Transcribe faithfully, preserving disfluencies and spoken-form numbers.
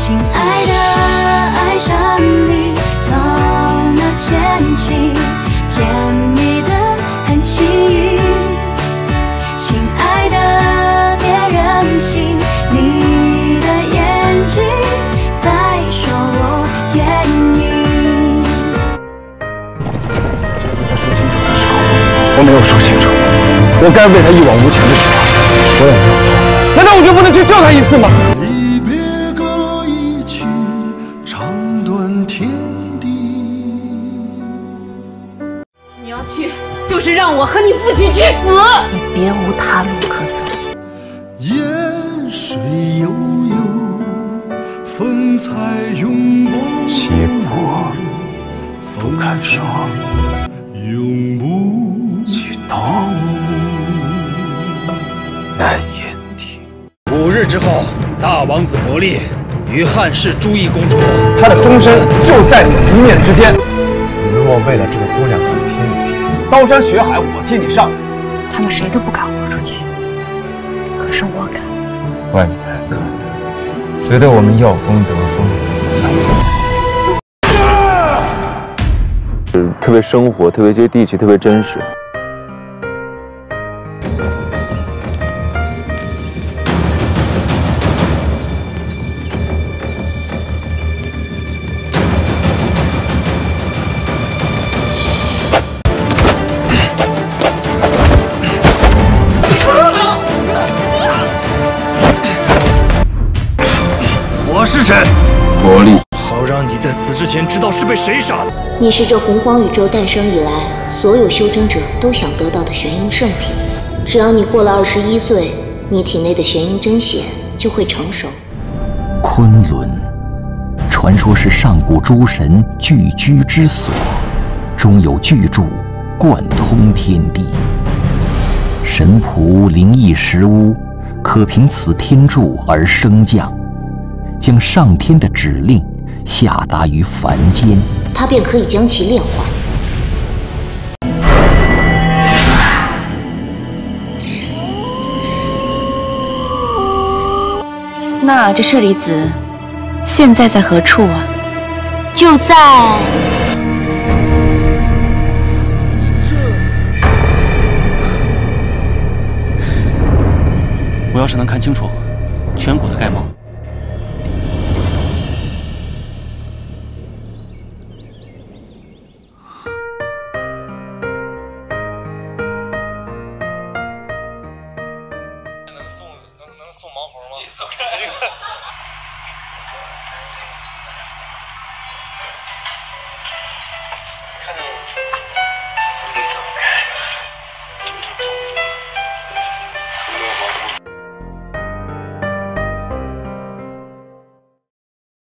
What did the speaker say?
亲爱的，爱上你从那天起，甜蜜的很轻易。亲爱的，别任性，你的眼睛在说我愿意。 他说清楚的时候，我没有说清楚，我该为他一往无前的时候，我也没有做。难道我就不能去救他一次吗？ 你要去，就是让我和你父亲去死！ 你别无他路可走。 烟水悠悠，风采永不媳妇不敢说， 永不去到难言听。 五日之后，大王子伯利与汉室朱意公主， 他的终身就在你一念之间。你若为了这个姑娘敢拼一拼，刀山血海我替你上。 他们谁都不敢走出去，可是我敢。 外面的人看着，觉得我们要风得风，要风。特别生活，特别接地气，特别真实。 我是谁？ 伯利， 好让你在死之前知道是被谁杀的。 你是这洪荒宇宙诞生以来所有修真者都想得到的玄阴圣体。只要你过了二十一岁，你体内的玄阴真血就会成熟。 昆仑，传说是上古诸神聚居之所，中有巨柱贯通天地。神仆灵异石屋，可凭此天柱而升降。 将上天的指令下达于凡间， 他便可以将其炼化。那这舍利子现在在何处啊？就在这。我要是能看清楚颧骨的盖帽。